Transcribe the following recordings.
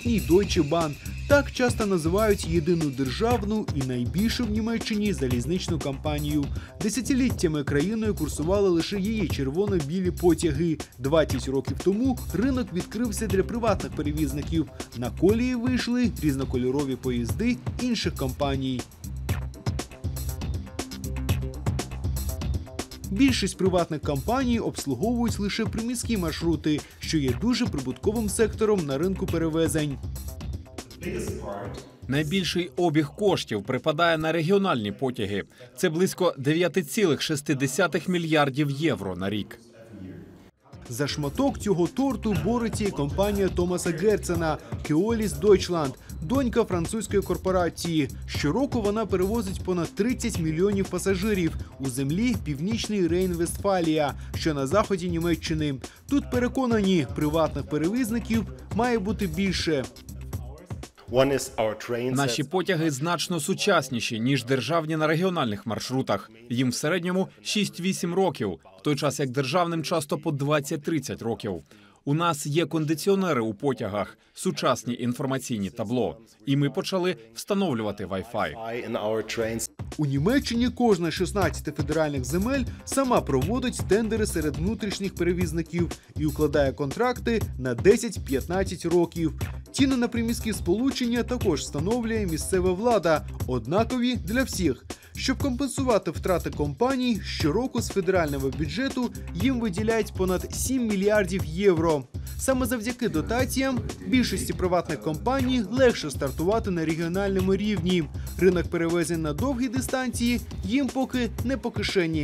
присутній Deutsche Bahn. Так часто називають єдину державну і найбільшу в Німеччині залізничну компанію. Десятиліттями країною курсували лише її червоно-білі потяги. 20 років тому ринок відкрився для приватних перевізників. На колії вийшли різнокольорові поїзди інших компаній. Більшість приватних компаній обслуговують лише приміські маршрути, що є дуже прибутковим сектором на ринку перевезень. Найбільший обіг коштів припадає на регіональні потяги. Це близько 9,6 мільярдів євро на рік. За шматок цього торту бореться і компанія Томаса Герцена Keolis Deutschland, донька французької корпорації. Щороку вона перевозить понад 30 мільйонів пасажирів у землі Північний Рейн-Вестфалія, що на заході Німеччини. Тут переконані, приватних перевізників має бути більше. Наші потяги значно сучасніші, ніж державні на регіональних маршрутах. Їм в середньому 6-8 років, в той час як державним часто по 20-30 років. У нас є кондиціонери у потягах, сучасні інформаційні табло. І ми почали встановлювати Wi-Fi. У Німеччині кожна з 16 федеральних земель сама проводить тендери серед внутрішніх перевізників і укладає контракти на 10-15 років. Ціни на приміські сполучення також встановлює місцева влада, однакові для всіх. Щоб компенсувати втрати компаній, щороку з федерального бюджету їм виділяють понад 7 мільярдів євро. Саме завдяки дотаціям більшості приватних компаній легше стартувати на регіональному рівні. Ринок перевезень на довгі дистанції їм поки не по кишені.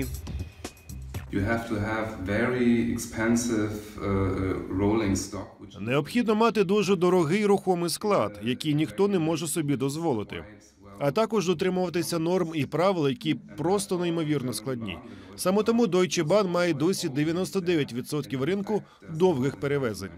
Необхідно мати дуже дорогий рухомий склад, який ніхто не може собі дозволити. А також дотримуватися норм і правил, які просто неймовірно складні. Саме тому Deutsche Bahn має досі 99% ринку довгих перевезень.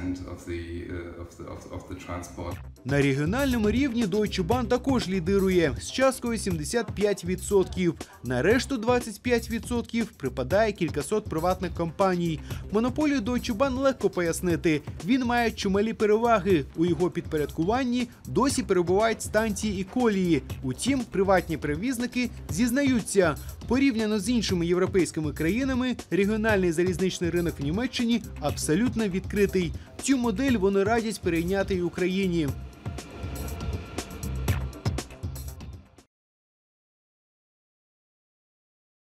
На регіональному рівні Deutsche Bahn також лідирує з часткою 75%. На решту 25% припадає кількасот приватних компаній. Монополію Deutsche Bahn легко пояснити. Він має чималі переваги. У його підпорядкуванні досі перебувають станції і колії. Утім, приватні перевізники зізнаються, порівняно з іншими європейськими країнами, регіональний залізничний ринок в Німеччині абсолютно відкритий. Цю модель вони радять перейняти і Україні.